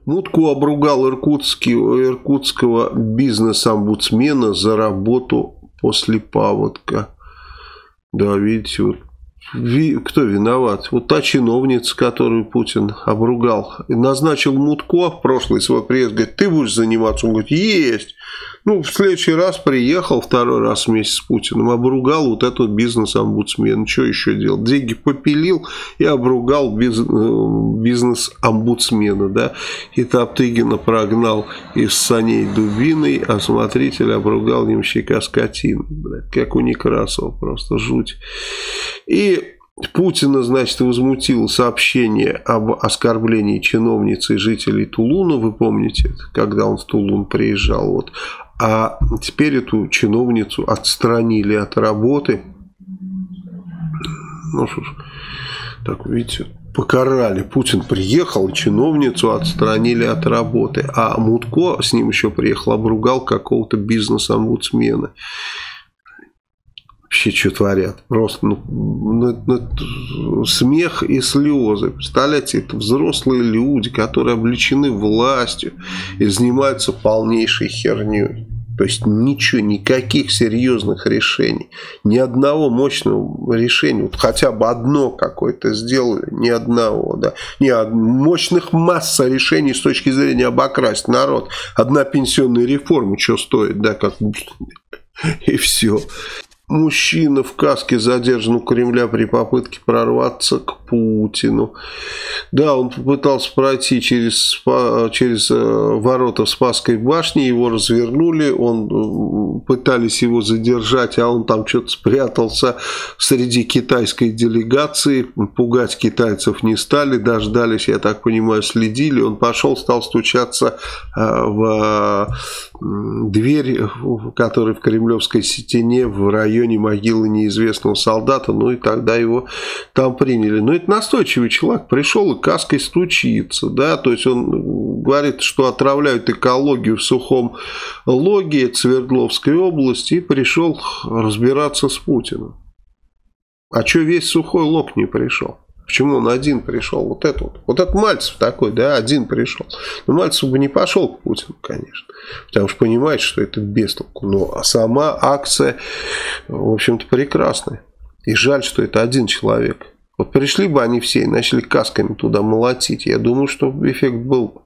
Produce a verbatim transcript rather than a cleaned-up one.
Мутко обругал иркутский, иркутского бизнес-омбудсмена за работу после паводка. Да, видите, вот ви, кто виноват? Вот та чиновница, которую Путин обругал. Назначил Мутко в прошлый свой приезд, говорит, ты будешь заниматься? Он говорит, есть. Ну, в следующий раз приехал, второй раз вместе с Путиным, обругал вот этот бизнес-омбудсмен. Что еще делал? Деньги попилил и обругал бизнес-омбудсмена, да. И Топтыгина прогнал из саней дубиной, а смотритель обругал ямщика скотиной. Как у Некрасова, просто жуть. И Путина, значит, возмутило сообщение об оскорблении чиновницы и жителей Тулуна, вы помните, когда он в Тулун приезжал, вот. А теперь эту чиновницу отстранили от работы. Ну что ж, так, видите, покарали. Путин приехал, чиновницу отстранили от работы. А Мутко с ним еще приехал, обругал какого-то бизнес-омбудсмена. Вообще, что творят? Просто ну, ну, ну, смех и слезы. Представляете, это взрослые люди, которые облечены властью и занимаются полнейшей херней. То есть ничего, никаких серьезных решений. Ни одного мощного решения. Вот хотя бы одно какое-то сделали. Ни одного, да. Ни од... мощных масса решений с точки зрения обокрасть народ. Одна пенсионная реформа что стоит, да, как... И все. Мужчина в каске задержан у Кремля при попытке прорваться к Путину. Да, он попытался пройти через, через ворота Спасской башни, его развернули, он, пытались его задержать, а он там что-то спрятался среди китайской делегации. Пугать китайцев не стали, дождались, я так понимаю, следили. Он пошел, стал стучаться в дверь, которая в Кремлевской стене в районе могилы неизвестного солдата, ну и тогда его там приняли. Но это настойчивый человек, пришел и каской стучится, да, то есть он говорит, что отравляют экологию в Сухом Логе, Свердловской области, и пришел разбираться с Путиным. А что весь Сухой Лог не пришел? Почему он один пришел? Вот это вот. Вот этот Мальцев такой, да, один пришел. Но Мальцев бы не пошел к Путину, конечно. Потому что понимает, что это бестолку. Но сама акция, в общем-то, прекрасная. И жаль, что это один человек. Вот пришли бы они все и начали касками туда молотить. Я думаю, что эффект был бы.